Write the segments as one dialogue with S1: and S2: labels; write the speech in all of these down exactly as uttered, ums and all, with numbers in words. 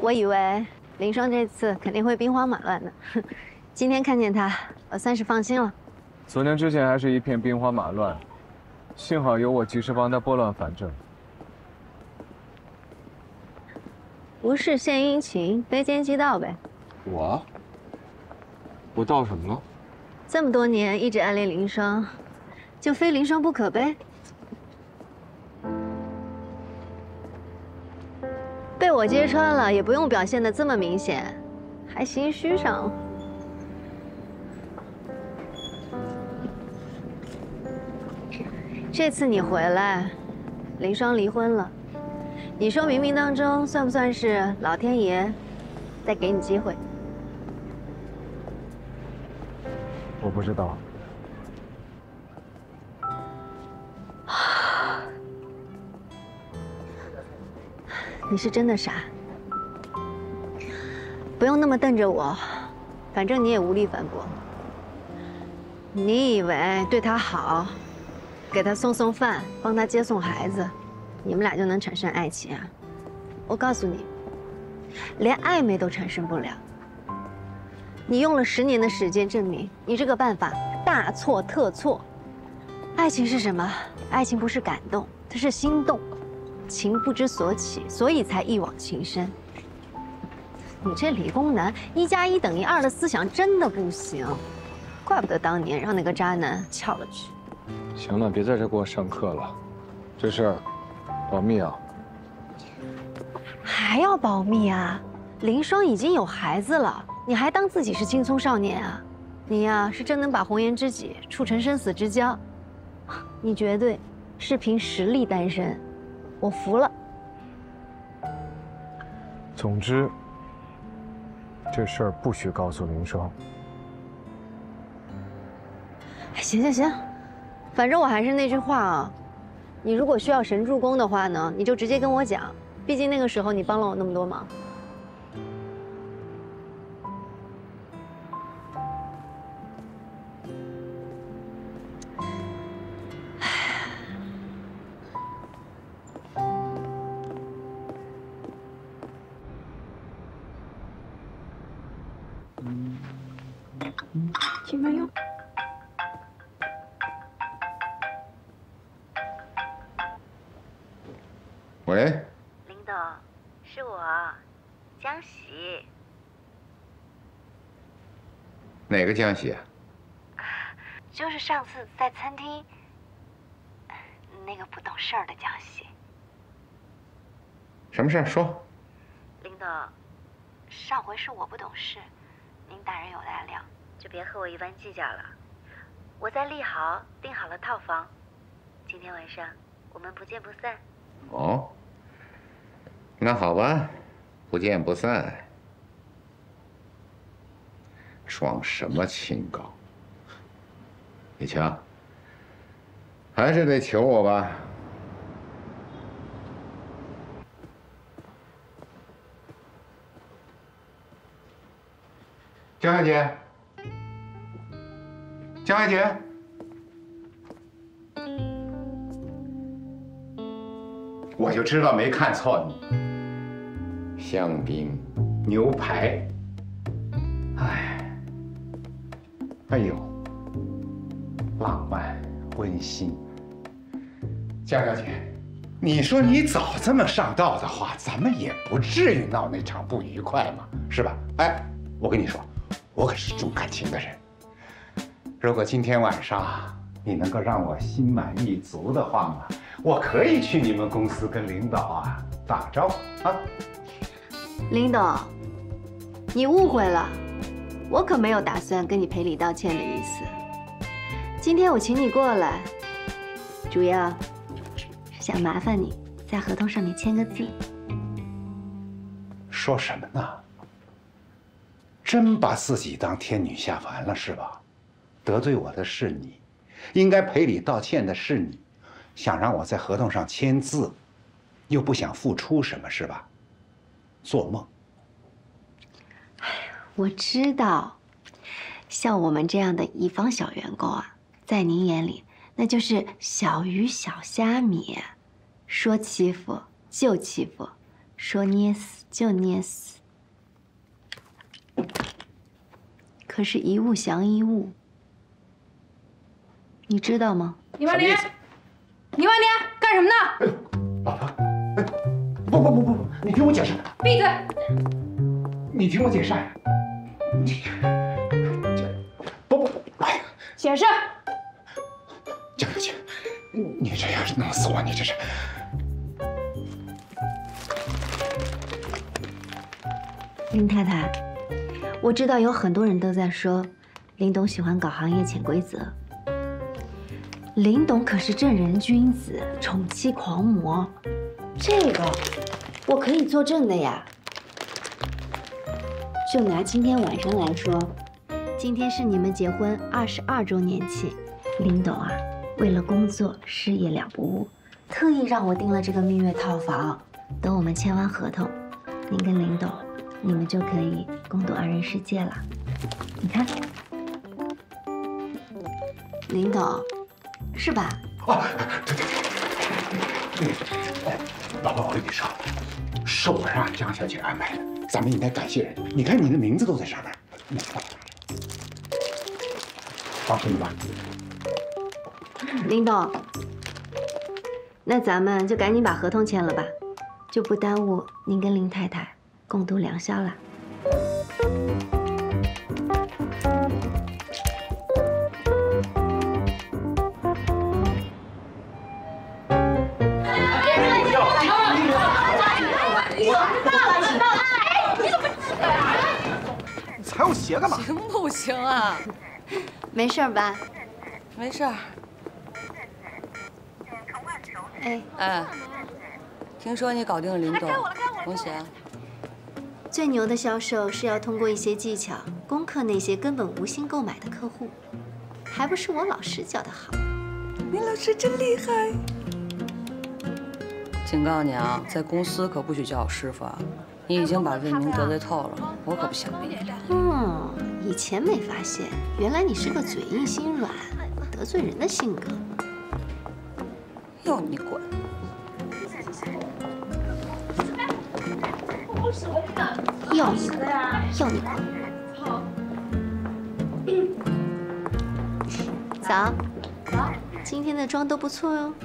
S1: 我以为林双这次肯定会兵荒马乱的，今天看见他，我算是放心了。
S2: 昨天之前还是一片兵荒马乱，幸好有我及时帮他拨乱反正。
S1: 无事献殷勤，非奸即盗呗。
S2: 我？我盗什么了？
S1: 这么多年一直暗恋林双，就非林双不可呗？被我揭穿了，也不用表现得这么明显，还心虚上了。这次你回来，林双离婚了，你说冥冥当中算不算是老天爷在给你机会？
S2: 我不知道。
S1: 你是真的傻，不用那么瞪着我，反正你也无力反驳。你以为对他好，给他送送饭，帮他接送孩子，你们俩就能产生爱情啊？我告诉你，连暧昧都产生不了。你用了十年的时间证明你这个办法大错特错。爱情是什么？爱情不是感动，它是心动。情不知所起，所以才一往情深。你这理工男一加一等于二的思想真的不行，怪不得当年让那个渣男撬了去。
S2: 行了，别在这给我上课了，这事儿保密啊。
S1: 还要保密啊？林双已经有孩子了，你还当自己是青葱少年啊？你呀、啊，是真能把红颜知己处成生死之交，你绝对是凭实力单身。我服了。
S2: 总之，这事儿不许告诉林双。
S1: 行行行，反正我还是那句话啊，你如果需要神助攻的话呢，你就直接跟我讲，毕竟那个时候你帮了我那么多忙。请慢用。
S3: 喂，
S1: 林董，是我，江喜。
S3: 哪个江喜啊？
S1: 就是上次在餐厅那个不懂事儿的江喜。
S3: 什么事儿？说。
S1: 林董，上回是我不懂事，您大人有大量，就别和我一般计较了。我在利豪订好了套房，今天晚上我们不见不散。
S3: 哦，那好吧，不见不散。装什么清高？你瞧，还是得求我吧。江小姐，江小姐，我就知道没看错你。香槟、牛排，哎，哎呦，浪漫温馨。江小姐，你说你早这么上道的话，咱们也不至于闹那场不愉快嘛，是吧？哎，我跟你说。我可是重感情的人，如果今天晚上你能够让我心满意足的话嘛，我可以去你们公司跟领导啊打个招呼啊。
S1: 林董，你误会了，我可没有打算跟你赔礼道歉的意思。今天我请你过来，主要是想麻烦你在合同上面签个字。
S3: 说什么呢？真把自己当天女下凡了是吧？得罪我的是你，应该赔礼道歉的是你，想让我在合同上签字，又不想付出什么是吧？做梦！
S1: 哎呀，我知道，像我们这样的乙方小员工啊，在您眼里那就是小鱼小虾米，说欺负就欺负， 说捏死就捏死。可是，一物降一物，你知道吗？
S4: 李万年，李万年，干什么呢？
S3: 老婆，哎，不不不不不，你听我解释。
S4: 闭嘴！
S3: 你听我解释。你这不不，哎呀，
S4: 解释。
S3: 江小姐，你这样弄死我，你这是。
S1: 林太太，我知道有很多人都在说林董喜欢搞行业潜规则。林董可是正人君子，宠妻狂魔，这个我可以作证的呀。就拿今天晚上来说，今天是你们结婚二十二周年庆，林董啊，为了工作事业两不误，特意让我订了这个蜜月套房。等我们签完合同，您跟林董，你们就可以共度二人世界了。你看，林董，是吧？
S3: 啊，对对对，哎，老婆，我跟你说，是我让江小姐安排的，咱们应该感谢人。你看你的名字都在上面，你放哪儿？放心吧。
S1: 林董，那咱们就赶紧把合同签了吧，就不耽误您跟林太太共度良宵了。
S5: 踩我鞋干嘛？
S4: 行不行啊？
S1: 没事吧？
S4: 没事儿。
S1: 哎
S4: 哎，听说你搞定了林董，恭喜啊！
S1: 最牛的销售是要通过一些技巧攻克那些根本无心购买的客户，还不是我老师教的好。
S4: 林老师真厉害！警告你啊，在公司可不许叫我师傅啊！你已经把魏明得罪透了，我可不想被你。
S1: 嗯，以前没发现，原来你是个嘴硬心软、得罪人的性格。
S4: 要你管！
S1: 要你管！要你管！早，今天的妆都不错哟。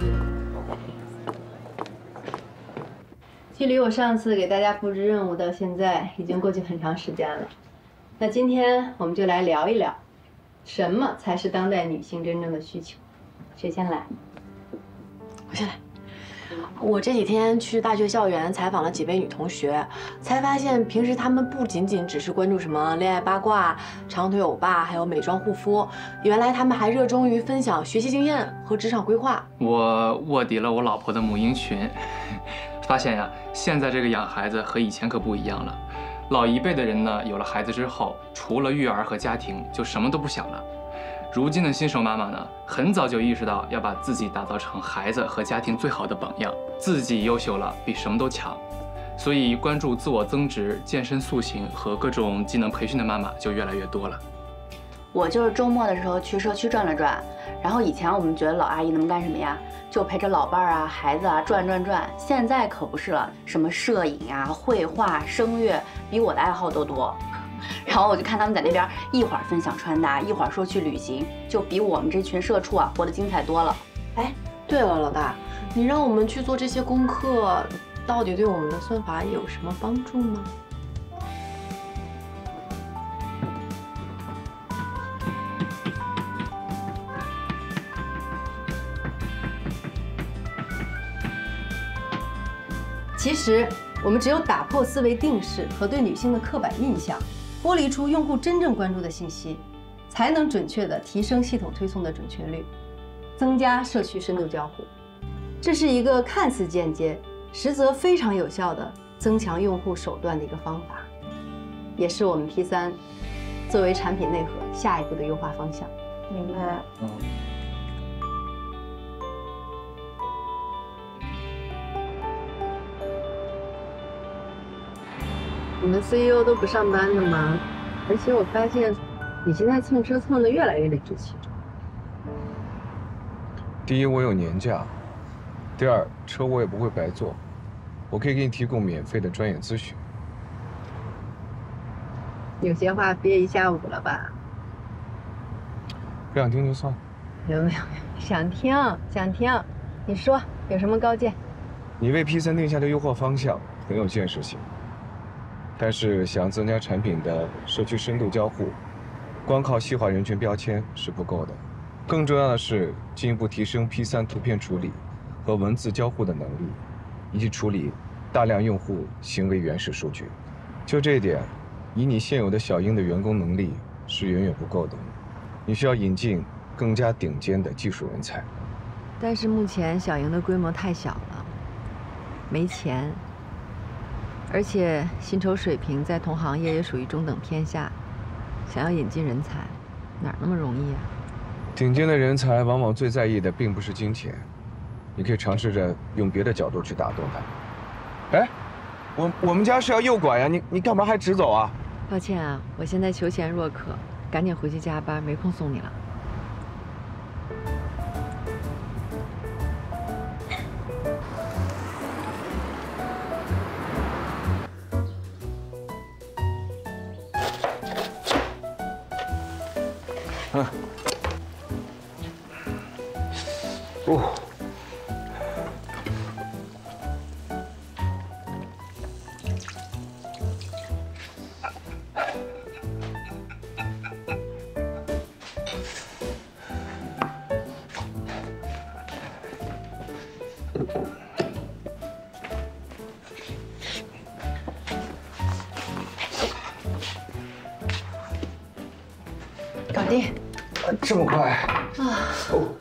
S6: 距离我上次给大家布置任务到现在已经过去很长时间了，那今天我们就来聊一聊，什么才是当代女性真正的需求？谁先来？
S7: 我先来。我这几天去大学校园采访了几位女同学，才发现平时她们不仅仅只是关注什么恋爱八卦、长腿欧巴，还有美妆护肤，原来她们还热衷于分享学习经验和职场规划。
S8: 我卧底了我老婆的母婴群，发现呀，现在这个养孩子和以前可不一样了。老一辈的人呢，有了孩子之后，除了育儿和家庭，就什么都不想了。如今的新手妈妈呢，很早就意识到要把自己打造成孩子和家庭最好的榜样，自己优秀了，比什么都强。所以关注自我增值、健身塑形和各种技能培训的妈妈就越来越多了。
S9: 我就是周末的时候去社区转了转，然后以前我们觉得老阿姨能干什么呀？就陪着老伴儿啊、孩子啊转转转。现在可不是了，什么摄影啊、绘画、声乐，比我的爱好都多。然后我就看他们在那边一会儿分享穿搭，一会儿说去旅行，就比我们这群社畜啊活得精彩多了。
S7: 哎，对了，老大，你让我们去做这些功课，到底对我们的算法有什么帮助吗？
S6: 其实，我们只有打破思维定式和对女性的刻板印象，剥离出用户真正关注的信息，才能准确地提升系统推送的准确率，增加社区深度交互。这是一个看似间接，实则非常有效的增强用户手段的一个方法，也是我们 P 三作为产品内核下一步的优化方向。
S7: 明白。
S2: 嗯。
S6: 你们 C E O 都不上班了吗？而且我发现你现在蹭车蹭得越来越理直气壮。
S2: 第一，我有年假；第二，车我也不会白坐。 我可以给你提供免费的专业咨询。
S6: 有些话憋一下午了吧？
S2: 不想听就算了。
S6: 没有没有，想听想听，你说有什么高见？
S2: 你为 P 三定下的优化方向很有建设性，但是想增加产品的社区深度交互，光靠细化人群标签是不够的。更重要的是进一步提升 P 三图片处理和文字交互的能力，以及处理大量用户行为原始数据。就这一点，以你现有的小鹰的员工能力是远远不够的，你需要引进更加顶尖的技术人才。
S6: 但是目前小鹰的规模太小了，没钱，而且薪酬水平在同行业也属于中等偏下，想要引进人才，哪那么容易啊？
S2: 顶尖的人才往往最在意的并不是金钱，你可以尝试着用别的角度去打动他。哎，我我们家是要诱拐呀，你你干嘛还直走啊？
S6: 抱歉啊，我现在求贤若渴，赶紧回去加班，没空送你了。
S2: 嗯。哦。
S6: 搞定。
S2: 这么快
S6: 啊！
S2: 哦。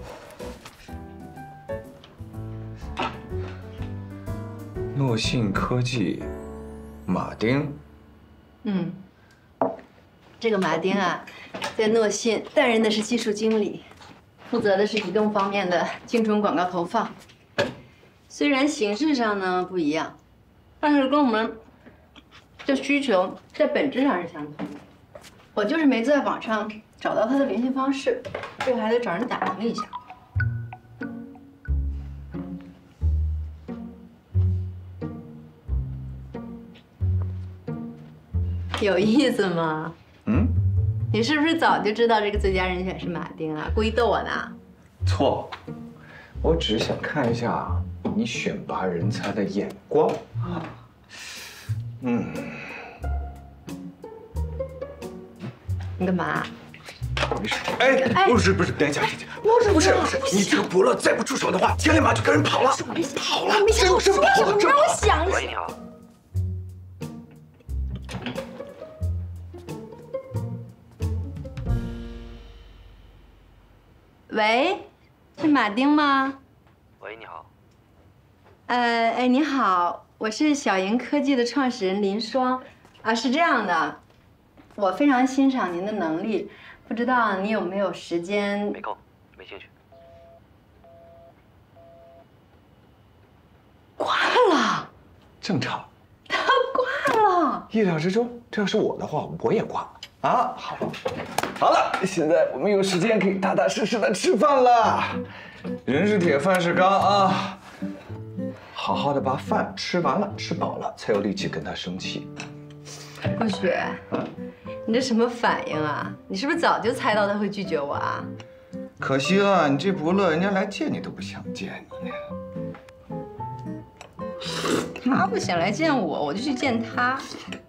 S2: 诺信科技，马丁。
S6: 嗯，这个马丁啊，在诺信担任的是技术经理，负责的是移动方面的精准广告投放。虽然形式上呢不一样，但是跟我们的需求在本质上是相同的。我就是没在网上找到他的联系方式，这个还得找人打听一下。有意思吗？
S2: 嗯，
S6: 你是不是早就知道这个最佳人选是马丁啊？故意逗我呢？
S2: 错，我只是想看一下你选拔人才的眼光。嗯。
S6: 你干嘛？
S2: 没事。哎，不是不是，等一下，等一下，不是不是不是，你这个伯乐再不出手的话，天立马就跟人跑了，跑了，真真跑了，真跑了。
S6: 让我想一想。
S5: 喂，你好。
S6: 喂，是马丁吗？
S5: 喂，你好。
S6: 呃，哎，你好，我是小鹰科技的创始人林双。啊，是这样的，我非常欣赏您的能力，不知道你有没有时间？
S5: 没空，没兴趣。
S6: 挂了。
S2: 正常。
S6: 他挂了。
S2: 意料之中，这要是我的话，我也挂了。啊，好，好了，现在我们有时间可以踏踏实实的吃饭了。人是铁，饭是钢啊！好好的把饭吃完了，吃饱了，才有力气跟他生气。
S6: 顾雪，你这什么反应啊？你是不是早就猜到他会拒绝我啊？
S2: 可惜了，你这伯乐，人家来见你都不想见你。
S6: 他不想来见我，我就去见他。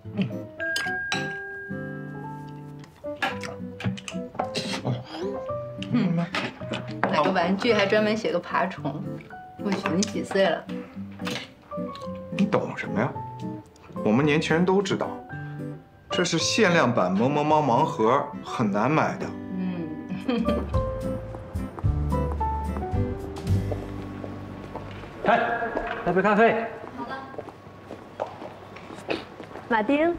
S6: 嗯，买个玩具还专门写个爬虫。顾雪，你几岁了？
S2: 你懂什么呀？我们年轻人都知道，这是限量版萌萌猫盲盒，很难买的。
S6: 嗯。
S5: 来，来杯咖啡。
S6: 好了。马丁。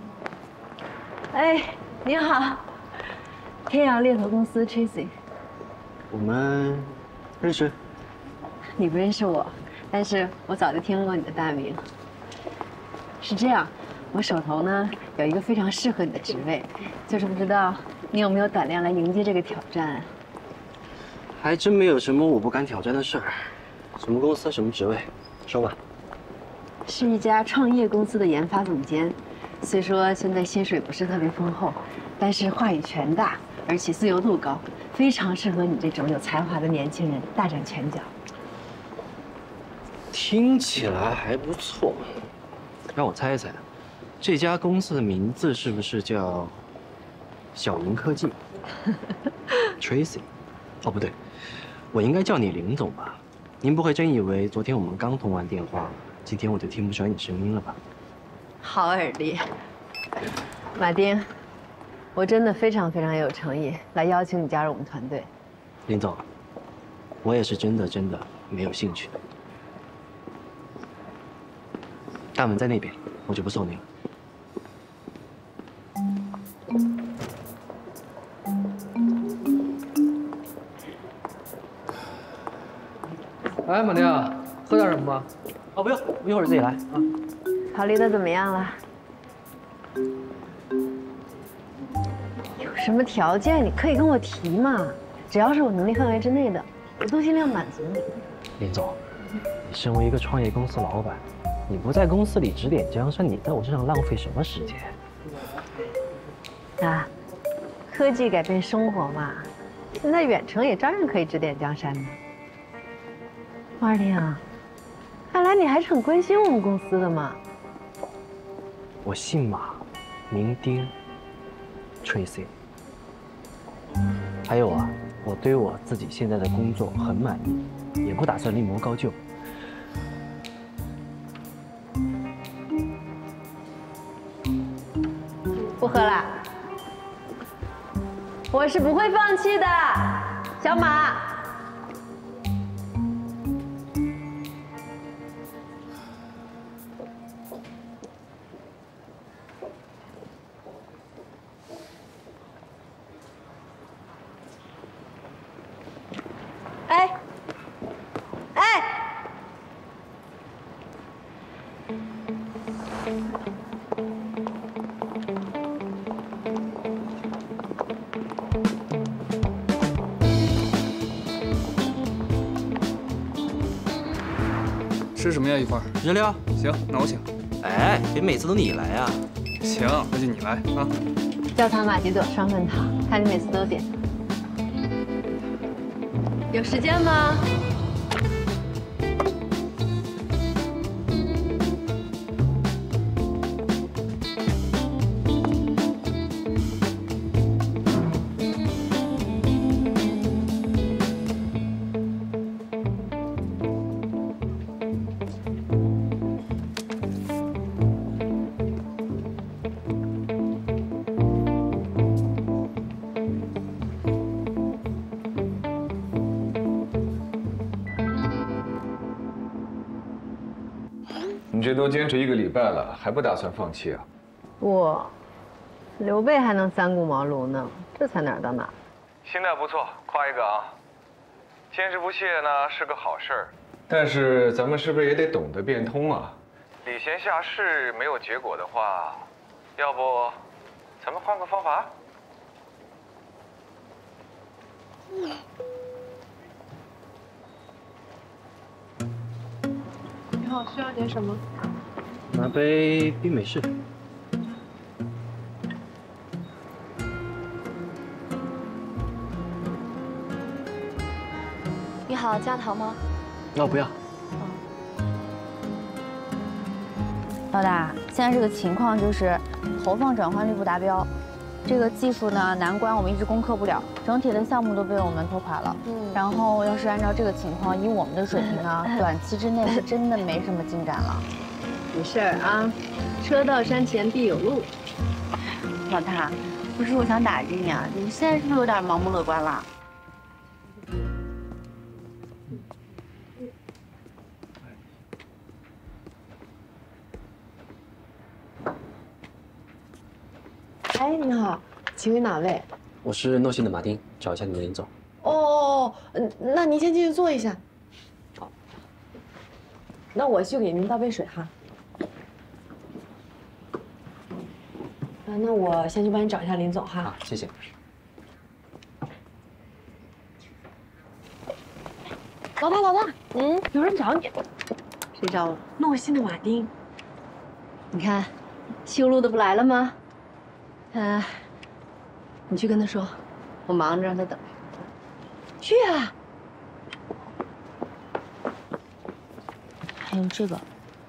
S6: 哎，你好。天阳猎头公司 Tracy。
S5: 我们认识？
S6: 你不认识我，但是我早就听过你的大名。是这样，我手头呢有一个非常适合你的职位，就是不知道你有没有胆量来迎接这个挑战。
S5: 还真没有什么我不敢挑战的事儿。什么公司，什么职位，说吧。
S6: 是一家创业公司的研发总监。虽说现在薪水不是特别丰厚，但是话语权大，而且自由度高，非常适合你这种有才华的年轻人大展拳脚。
S5: 听起来还不错。让我猜一猜，这家公司的名字是不是叫小银科技 ？Tracy？ 哦，不对，我应该叫你林总吧？您不会真以为昨天我们刚通完电话，今天我就听不出来你声音了吧？
S6: 好耳力，马丁，我真的非常非常有诚意来邀请你加入我们团队。
S5: 林总，我也是真的真的没有兴趣。大门在那边，我就不送您了。
S10: 哎，马丁，喝点什么吗？
S5: 哦，不用，我一会儿自己来啊。
S6: 考虑的怎么样了？有什么条件你可以跟我提嘛，只要是我能力范围之内的，我都尽量满足你。
S5: 林总，你身为一个创业公司老板，你不在公司里指点江山，你在我身上浪费什么时间？
S6: 啊，科技改变生活嘛，现在远程也照样可以指点江山呢。马丁啊，看来你还是很关心我们公司的嘛。
S5: 我姓马，名丁 ，Tracy。还有啊，我对我自己现在的工作很满意，也不打算另谋高就。
S6: 不喝了，我是不会放弃的，小马。哎，哎，
S8: 吃什么呀？一会儿
S5: 日料。
S8: 行，那我请。
S5: 哎，别每次都你来啊。
S8: 行，那就你来啊。
S6: 焦糖玛奇朵双份糖，看你每次都点。有时间吗？
S2: 你这都坚持一个礼拜了，还不打算放弃啊？
S6: 我，刘备还能三顾茅庐呢，这才哪儿到哪儿？
S2: 心态不错，夸一个啊！坚持不懈呢是个好事儿，但是咱们是不是也得懂得变通啊？礼贤下士没有结果的话，要不咱们换个方法？
S11: 你好，需要点什么？
S5: 拿杯冰美式。
S9: 你好，加糖吗？
S5: 那我不要。
S9: 老大，现在这个情况就是投放转换率不达标，这个技术呢难关我们一直攻克不了，整体的项目都被我们拖垮了。嗯，然后要是按照这个情况，以我们的水平呢，短期之内是真的没什么进展了。
S6: 没事儿啊，车到山前必有路。
S9: 老大，不是我想打击你啊，你现在是不是有点盲目乐观了？
S7: 哎，你好，请问哪位？
S5: 我是诺信的马丁，找一下你们林总。
S7: 哦，嗯，那您先进去坐一下。好，那我去给您倒杯水哈。啊，那我先去帮你找一下林总哈。
S5: 好，谢谢。
S7: 老大，老大，嗯，有人找你。
S6: 谁找我？
S7: 诺心的马丁。
S6: 你看，修路的不来了吗？嗯，你去跟他说，我忙着让他等。去啊！
S9: 还有这个，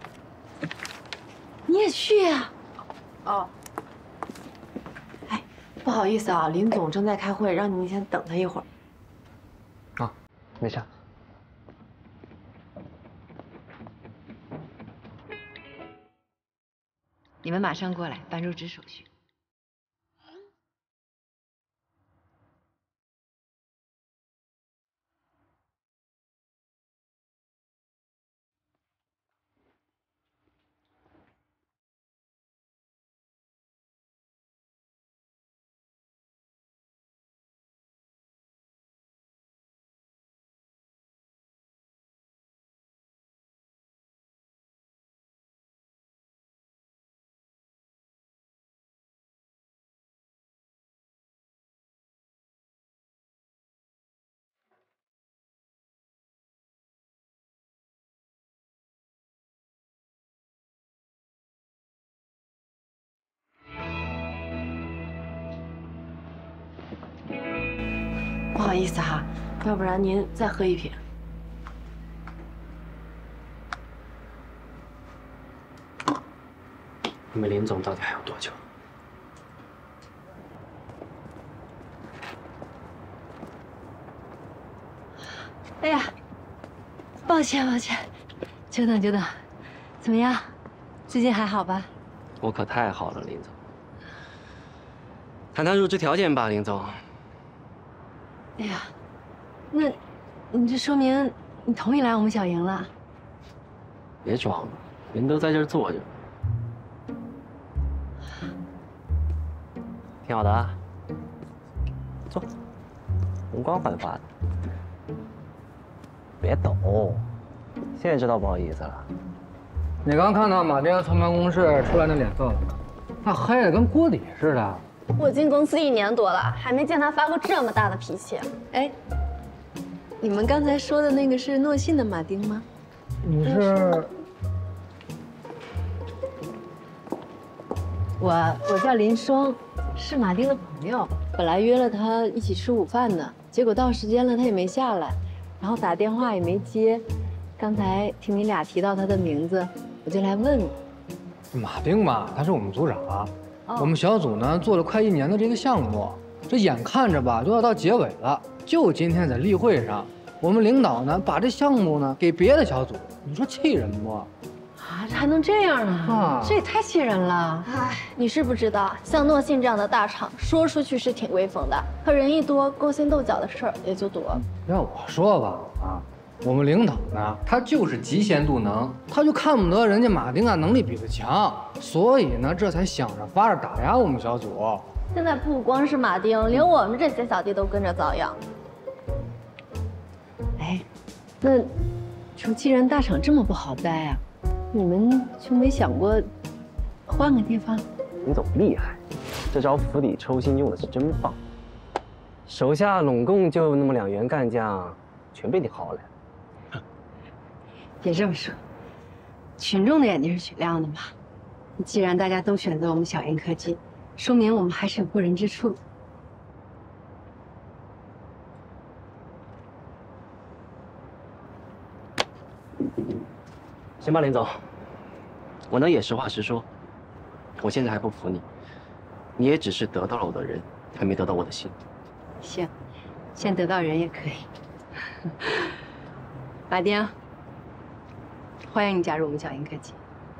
S6: 你也去啊？
S7: 哦。哎，不好意思啊，林总正在开会，让您先等他一会儿。
S10: 啊，没事。
S1: 你们马上过来办入职手续。
S7: 不好意思哈，要不然您再喝一瓶。
S5: 你们林总到底还有多久？
S6: 哎呀，抱歉抱歉，久等久等，怎么样？最近还好吧？
S5: 我可太好了，林总。谈谈入职条件吧，林总。
S6: 哎呀，那，你这说明你同意来我们小营了？
S5: 别装了，人都在这儿坐着，挺好的啊。坐，容光焕发的，别抖，现在知道不好意思了。
S10: 你刚看到马丁从办公室出来那脸色了吗？那黑的跟锅底似的。
S11: 我进公司一年多了，还没见他发过这么大的脾气。
S6: 哎，你们刚才说的那个是诺信的马丁吗？
S10: 你是？
S6: 我我叫林双，是马丁的朋友。本来约了他一起吃午饭的，结果到时间了他也没下来，然后打电话也没接。刚才听你俩提到他的名字，我就来问你。
S10: 马丁嘛，他是我们组长。 我们小组呢做了快一年的这个项目，这眼看着吧都要到结尾了。就今天在例会上，我们领导呢把这项目呢给别的小组，你说气人不？
S6: 啊，这还能这样啊？
S10: 啊，
S6: 这也太气人了！
S11: 哎，你是不知道，像诺信这样的大厂，说出去是挺威风的，可人一多，勾心斗角的事儿也就多。
S10: 要我说吧，啊，我们领导呢，他就是极限度能，他就看不得人家马丁啊能力比他强，所以呢，这才想着法儿打压我们小组。
S11: 现在不光是马丁，连我们这些小弟都跟着遭殃。
S6: 哎，那说既然大厂这么不好待啊，你们就没想过换个地方？
S5: 林总厉害，这招釜底抽薪用的是真棒。手下拢共就那么两员干将，全被你薅来了。
S6: 别这么说，群众的眼睛是雪亮的嘛。既然大家都选择我们小鹰科技，说明我们还是有过人之处。
S5: 行吧，林总，我呢也实话实说，我现在还不服你，你也只是得到了我的人，还没得到我的心。
S6: 行，先得到人也可以。马丁。 欢迎你加入我们小鹰科技。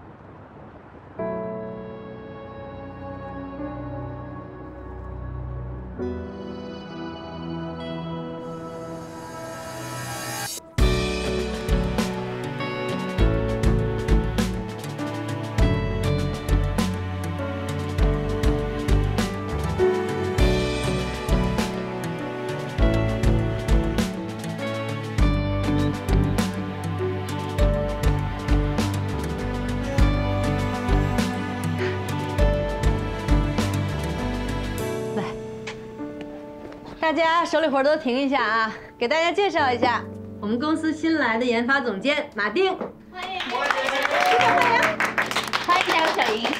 S6: 大家手里活都停一下啊！给大家介绍一下，我们公司新来的研发总监马丁。
S11: 欢迎。
S9: 欢迎来到小莹。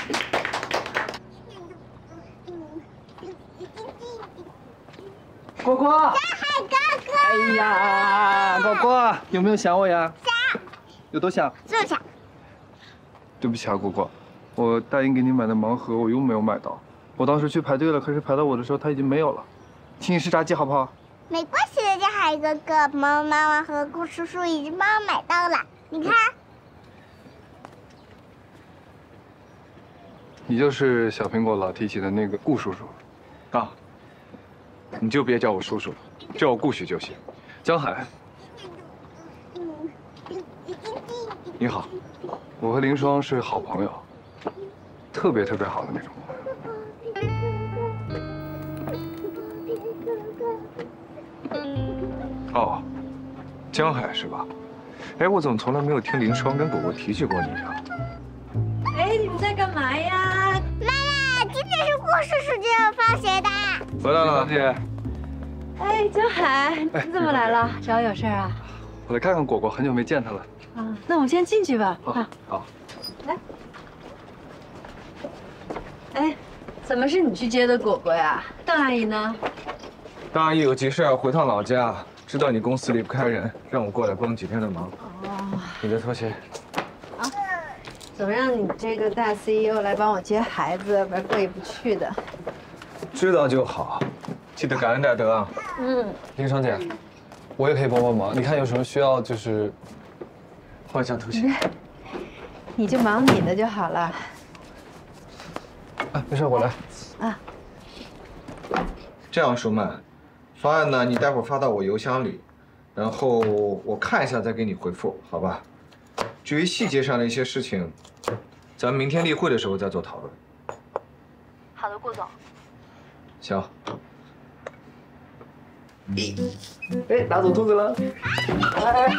S12: 果果，
S13: 大海哥哥。
S12: 哎呀，果果，有没有想我呀？
S13: 想。
S12: 有多想？
S13: 这么想。
S12: 对不起啊，果果，我答应给你买的盲盒我又没有买到。我当时去排队了，可是排到我的时候它已经没有了。请你吃炸鸡好不好？
S13: 没关系的，大海哥哥，妈妈妈妈和顾叔叔已经帮我买到了。你看。
S12: 你就是小苹果老提起的那个顾叔叔，
S2: 啊。你就别叫我叔叔了，叫我顾许就行。
S12: 江海，
S2: 你好，
S12: 我和林双是好朋友，特别特别好的那种朋友。哦，江海是吧？哎，我怎么从来没有听林双跟果果提起过你啊？
S6: 哎，你们在干嘛呀？
S13: 妈妈，今天是顾叔叔就要放学的。
S12: 回来了，姐。
S6: 哎，江海，你怎么来了？找我有事啊？
S12: 我来看看果果，很久没见她了。
S6: 啊，那我们先进去吧。
S12: 啊，好。
S6: 来。哎，怎么是你去接的果果呀？邓阿姨呢？
S2: 邓阿姨有急事要回趟老家，知道你公司离不开人，让我过来帮几天的忙。
S6: 哦。
S2: 你的拖鞋。
S6: 啊。怎么让你这个大 C E O 来帮我接孩子，不然过意不去的。
S2: 知道就好，记得感恩戴德啊。
S6: 嗯。
S12: 林双姐，我也可以帮帮忙。你看有什么需要，就是
S2: 换一下拖鞋。
S6: 你就忙你的就好了。
S12: 啊，没事，我来。
S6: 啊。
S2: 这样，舒曼，方案呢，你待会儿发到我邮箱里，然后我看一下再给你回复，好吧？至于细节上的一些事情，咱们明天例会的时候再做讨论。
S11: 好的，顾总。
S2: 行。
S12: 哎，拿走兔子了。
S6: 哎，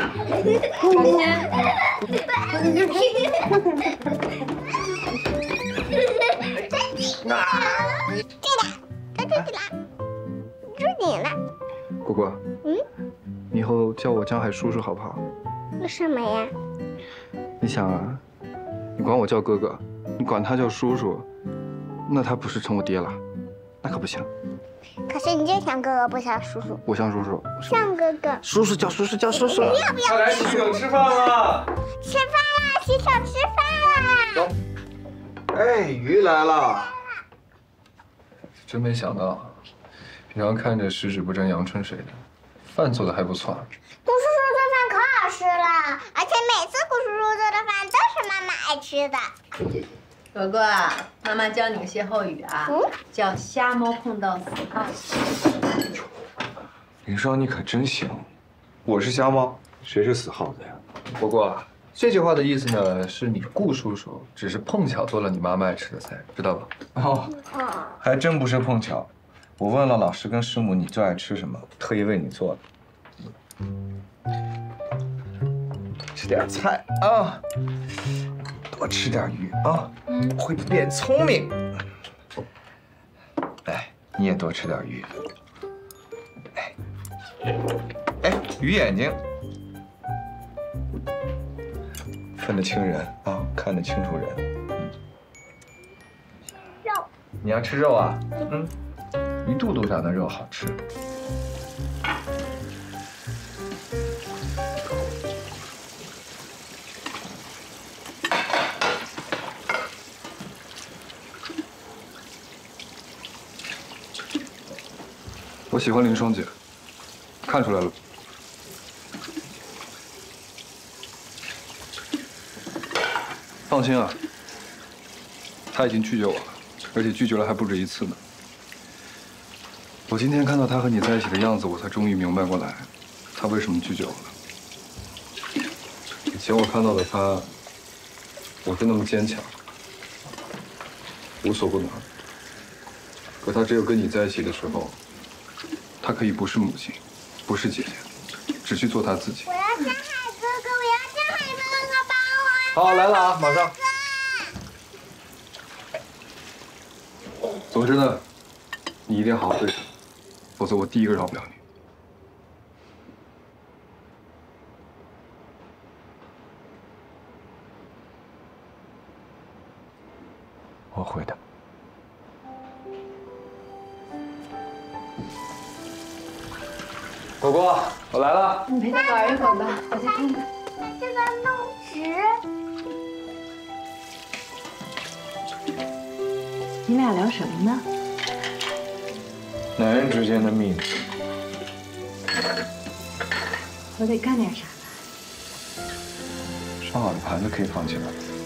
S13: 对的，该自己了，就是你了。
S12: 果果，
S13: 嗯，
S12: 你以后叫我江海叔叔好不好？
S13: 为什么呀？
S12: 你想啊，你管我叫哥哥，你管他叫叔叔，那他不是成我爹了，那可不行。
S13: 可是你就像哥哥，不像叔叔。
S12: 我像叔叔。
S13: 像哥哥。
S12: 叔叔叫叔叔叫叔叔。
S13: 不要不要。
S2: 快来洗手吃饭了。
S13: 吃饭了，洗手吃饭了。
S2: 走。哎，鱼来了。
S12: 真没想到，平常看着十指不沾阳春水的，饭做的还不错。
S13: 顾叔叔做饭可好吃了，而且每次顾叔叔做的饭都是妈妈爱吃的。
S6: 果果，妈妈教你个歇后语啊，嗯、叫瞎猫碰到死耗子。
S2: 林双，你可真行。我是瞎猫，谁是死耗子呀？
S12: 果果，这句话的意思呢，是你顾叔叔只是碰巧做了你妈妈爱吃的菜，知道吧？
S2: 哦，还真不是碰巧。我问了老师跟师母你最爱吃什么，特意为你做的。吃点菜啊。多吃点鱼啊，会变聪明。哎，你也多吃点鱼。哎，哎，鱼眼睛，分得清人啊，看得清楚人。
S13: 肉，
S2: 你要吃肉啊？嗯，鱼肚肚上的肉好吃。
S12: 我喜欢林双姐，看出来了。放心啊，她已经拒绝我了，而且拒绝了还不止一次呢。我今天看到她和你在一起的样子，我才终于明白过来，她为什么拒绝我了。以前我看到的她，我是那么坚强，无所不能。可她只有跟你在一起的时候。她可以不是母亲，不是姐姐，只去做她自己。
S13: 我要江海哥哥，我要江海哥哥帮我。
S2: 好，来了啊，马上。
S12: 总之呢，你一定好好对她，否则我第一个饶不了你。
S2: 我会的。
S12: 果果，我来了。
S6: 你陪他玩一会儿吧，我再看看。
S13: 这个弄纸。
S1: 你俩聊什么呢？
S2: 男人之间的秘密。
S1: 我得干点啥。
S2: 烧好的盘子可以放起来。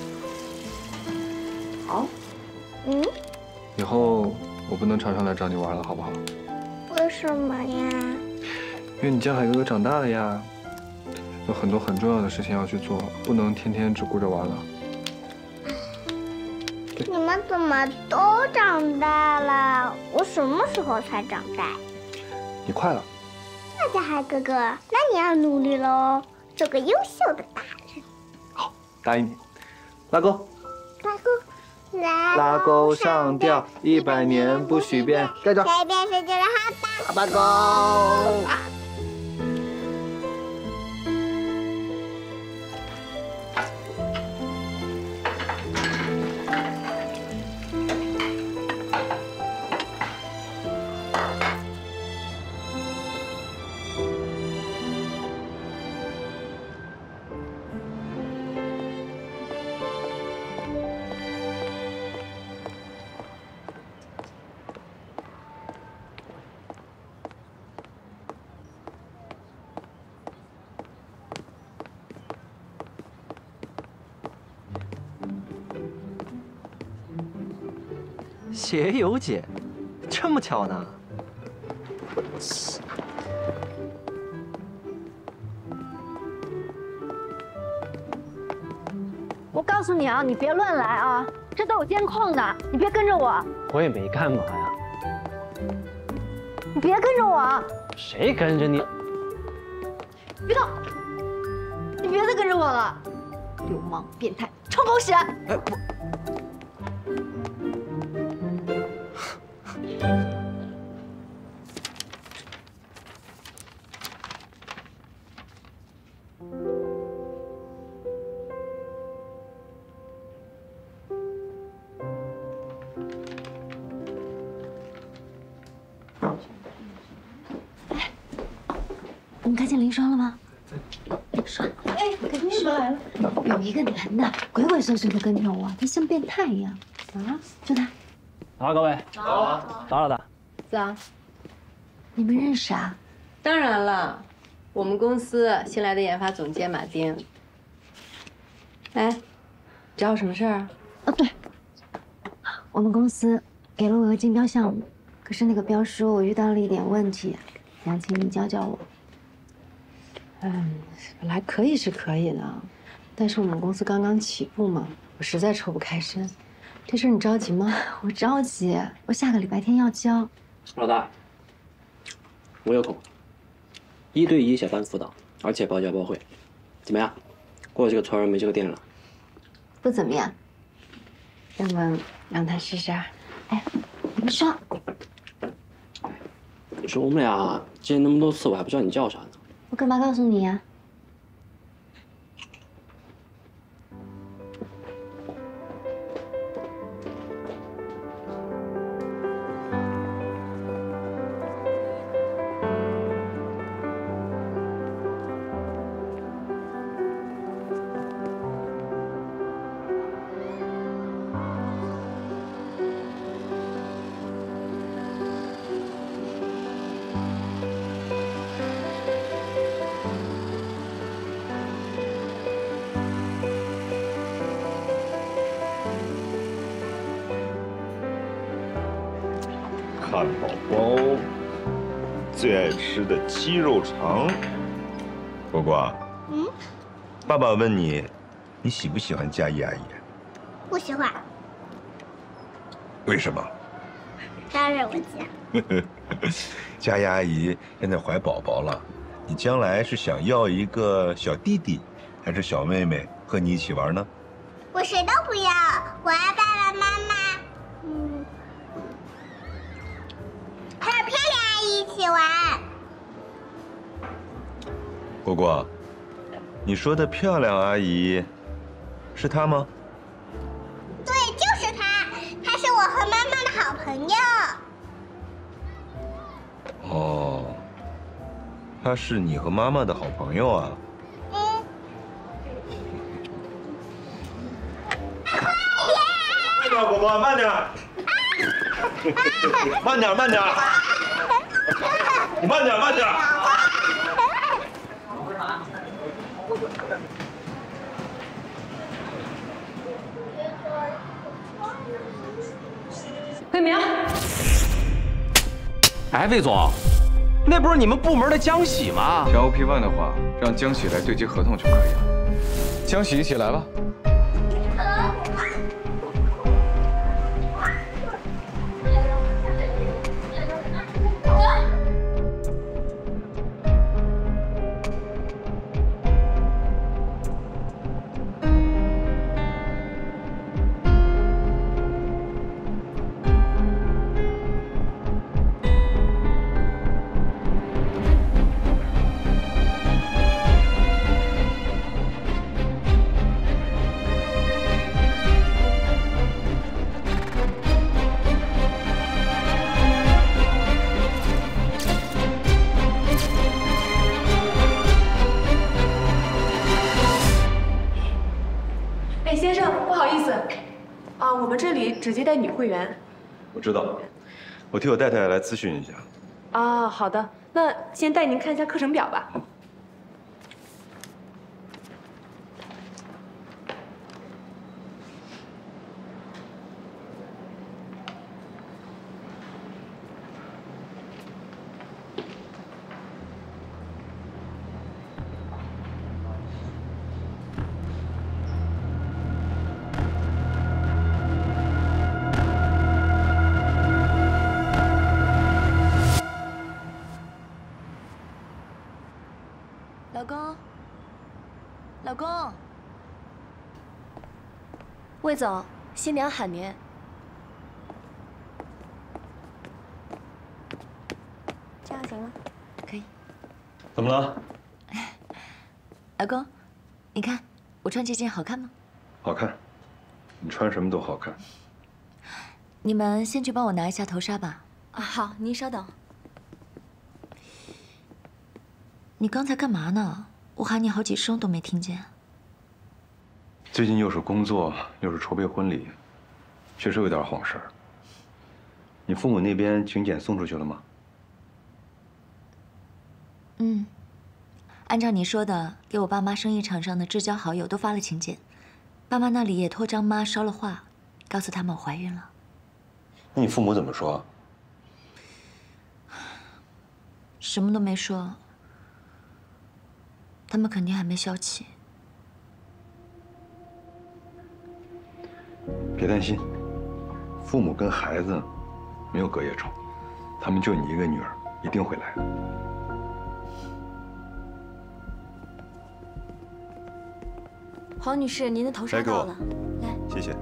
S1: 好。
S13: 嗯？
S12: 以后我不能常常来找你玩了，好不好？
S13: 为什么呀？
S12: 因为你江海哥哥长大了呀，有很多很重要的事情要去做，不能天天只顾着玩了。
S13: 你们怎么都长大了？我什么时候才长大？
S12: 你快了。
S13: 那江海哥哥，那你要努力喽，做个优秀的大人。
S12: 好，答应你。拉钩。
S13: 拉钩。拉
S12: 拉钩上吊，一百年不许变。盖着。
S13: 改变世界的哈巴。
S12: 哈巴钩。啊
S5: 写友姐，这么巧呢？
S11: 我告诉你啊，你别乱来啊，这都有监控的，你别跟着我。
S5: 我也没干嘛呀。
S11: 你别跟着我。
S5: 谁跟着你？
S11: 别动！你别再跟着我了，流氓、变态、臭狗屎！哎，我。
S1: 你们看见林双了吗？林双，哎，林双来了。有一个男的鬼鬼祟祟的跟着我，他像变态一样。啊，就他。
S5: 好，各位。好。打扰的。
S6: 早。
S1: 你们认识啊？
S6: 当然了，我们公司新来的研发总监马丁。哎，找我什么事儿啊？
S1: 哦，对，我们公司给了我个竞标项目，可是那个标书我遇到了一点问题，想请你教教我。
S6: 嗯，本来可以是可以的，但是我们公司刚刚起步嘛，我实在抽不开身。这事你着急吗？
S1: 我着急，我下个礼拜天要交。
S5: 老大，我有空，一对一小班辅导，而且包教包会，怎么样？过这个村没这个店了。
S1: 不怎么样。
S6: 要不让他试试？
S1: 哎，林双。
S5: 你说我们俩见那么多次，我还不知道你叫啥呢。
S1: 我干嘛告诉你呀？
S14: 汉堡包，最爱吃的鸡肉肠。果果，嗯，爸爸问你，你喜不喜欢佳怡阿姨？
S13: 不喜欢。
S14: 为什么？
S13: 当然我喜。
S14: 佳怡阿姨现在怀宝宝了，你将来是想要一个小弟弟，还是小妹妹和你一起玩呢？
S13: 我谁都不要，我要爸爸妈妈。嗯。还有漂亮阿姨一起玩。
S14: 果果，你说的漂亮阿姨，是她吗？
S13: 对，就是她，她朋友。
S14: 哦，他是你和妈妈的好朋友啊。
S13: 嗯。
S14: 快点，果果，慢点。慢点，慢点。你慢点，慢点。
S7: 魏明，
S5: 哎，魏总，那不是你们部门的江喜吗？
S2: 填 O P 一 的话，让江喜来对接合同就可以了。江喜，一起来吧。
S7: 只接待女会员。
S12: 我知道，我替我太太来咨询一下。
S7: 啊，好的，那先带您看一下课程表吧。
S1: 老公，老公，魏总，新娘喊您。这样行吗？可以。
S12: 怎么了？
S1: 老公，你看我穿这件好看吗？
S12: 好看，你穿什么都好看。
S1: 你们先去帮我拿一下头纱吧。啊，好，您稍等。你刚才干嘛呢？我喊你好几声都没听见。
S12: 最近又是工作，又是筹备婚礼，确实有点晃神儿。你父母那边请柬送出去了吗？
S1: 嗯，按照你说的，给我爸妈生意场上的至交好友都发了请柬，爸妈那里也托张妈捎了话，告诉他们我怀孕了。
S12: 那你父母怎么说？
S1: 什么都没说。他们肯定还没消气。
S12: 别担心，父母跟孩子没有隔夜仇，他们就你一个女儿，一定会来的。
S1: 黄女士，您的头纱到了，来，
S12: 谢谢。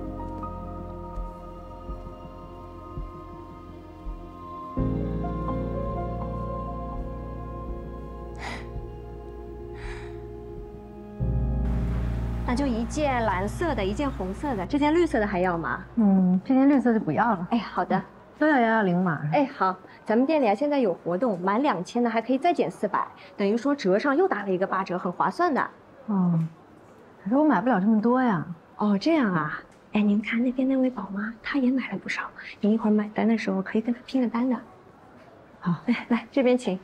S15: 那就一件蓝色的，一件红色的，这件绿色的还要吗？
S6: 嗯，这件绿色就不要了。
S15: 哎，好的，
S6: 都要幺幺零码。
S15: 哎，好，咱们店里啊现在有活动，满两千的还可以再减四百，等于说折上又打了一个八折，很划算的。
S6: 哦，可是我买不了这么多呀。
S15: 哦，这样啊。哎，您看那边那位宝妈，她也买了不少，您一会儿买单的时候可以跟她拼个单的。
S6: 好，
S15: 哎，来这边请。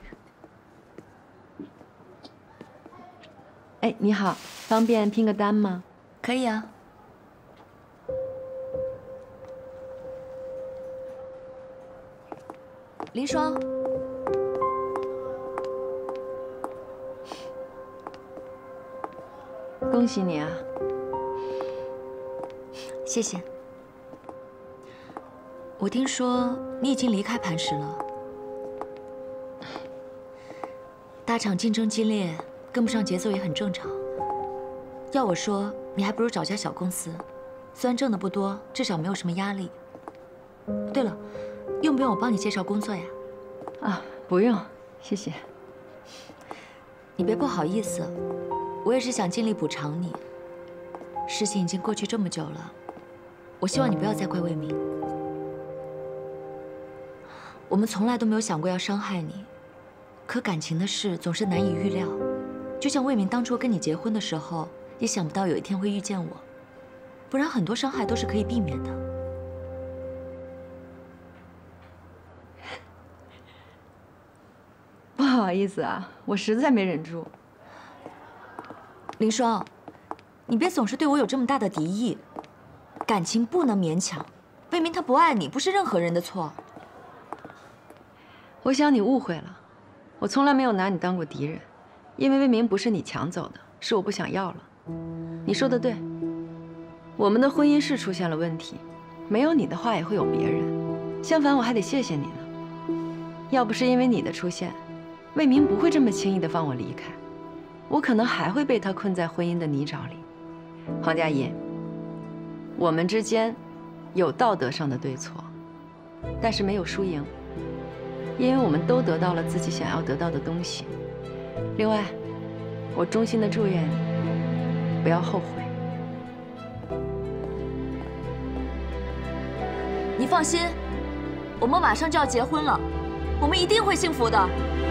S16: 哎，你好，方便拼个单吗？
S1: 可以啊。林双，
S16: 恭喜你啊！
S1: 谢谢。我听说你已经离开磐石了，大厂竞争激烈。跟不上节奏也很正常。要我说，你还不如找家小公司，虽然挣的不多，至少没有什么压力。对了，用不用我帮你介绍工作呀？
S16: 啊，不用，谢谢。
S1: 你别不好意思，我也是想尽力补偿你。事情已经过去这么久了，我希望你不要再怪魏明。
S17: 我们从来都没有想过要伤害你，可感情的事总是难以预料。就像魏明当初跟你结婚的时候，也想不到有一天会遇见我，不然很多伤害都是可以避免的。
S16: 不好意思啊，我实在没忍住。
S17: 林双，你别总是对我有这么大的敌意，感情不能勉强。魏明他不爱你，不是任何人的错。
S16: 我想你误会了，我从来没有拿你当过敌人，因为魏明不是你抢走的，是我不想要了。你说的对，我们的婚姻是出现了问题，没有你的话也会有别人。相反，我还得谢谢你呢。要不是因为你的出现，魏明不会这么轻易的放我离开，我可能还会被他困在婚姻的泥沼里。黄佳怡，我们之间有道德上的对错，但是没有输赢，因为我们都得到了自己想要得到的东西。另外，我衷心的祝愿你不要后悔。
S17: 你放心，我们马上就要结婚了，我们一定会幸福的。